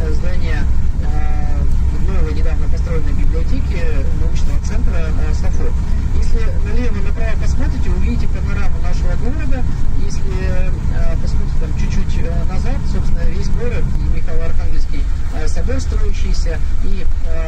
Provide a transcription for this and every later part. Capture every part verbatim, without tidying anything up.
здание новой, недавно построенной библиотеки научного центра САФО. Если налево-направо посмотрите, увидите панораму нашего города. Если посмотрите там чуть-чуть назад, собственно, весь город, и Михайло-Архангельский собор строящийся, и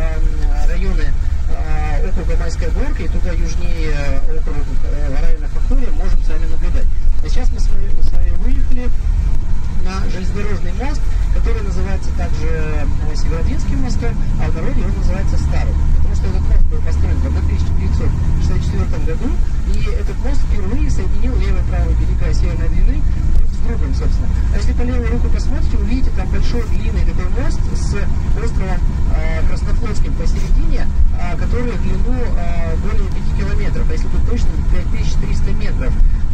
районы округа Майская Горка, и туда южнее округ района Фактория можем сами наблюдать. А сейчас мы с вами выехали на железнодорожный мост, который называется также Северодвинским мостом, а в народе он называется Старым. Потому что этот мост был построен в тысяча девятьсот шестьдесят четвёртом году, и этот мост впервые соединил левый и правый берега Северной Двины друг с другом, собственно. А если по левую руку посмотрите, увидите там большой длинный такой мост с островом э, Краснофлотским посередине, э, который в длину э, более пяти километров, а если быть точным, пять тысяч триста метров.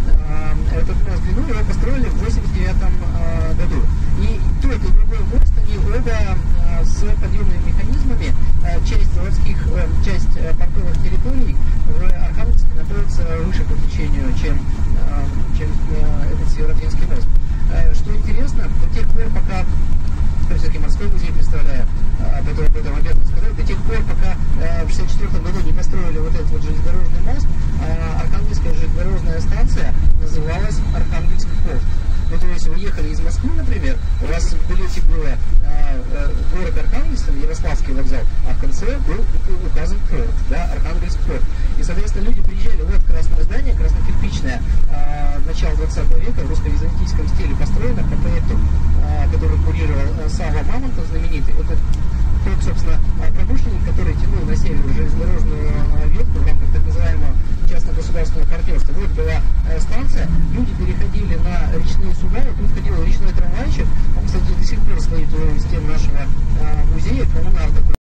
Этот мост длину его построили в восемьдесят девятом э, году. И тот и другой мост, они оба э, с подъемными механизмами. Э, часть заводских, э, часть э, портовых территорий в Архангельске находится выше по течению, чем, э, чем э, этот Северодвинский мост. Э, что интересно, до тех пор, пока, все-таки морской музей представляю, об этом, об этом обязан сказать, до тех пор, пока э, в шестьдесят четвёртом году не построили вот этот вот железнодорожный мост, э, Архангельская железнодорожная станция называлась Архангельск порт. Ну, то есть вы ехали из Москвы, например, у вас в билете было э, э, город Архангельск, Ярославский вокзал, а в конце был указан порт, да, Архангельск порт. И, соответственно, люди приезжали, вот красное здание, краснокирпичное, э, начало двадцатого века, в русско-византийском стиле построено по проекту, э, который курировал э, Сава Мамонтов, знаменитый. Это тот, собственно, промышленник, который тянул на север железнодорожную ветку в рамках так называемого частно-государственного партнерства. Вот была э, станция, люди переходили на речные суда, и тут ходил речной трамвайчик, он, кстати, до сих пор стоит у стен нашего э, музея, коммунар такой.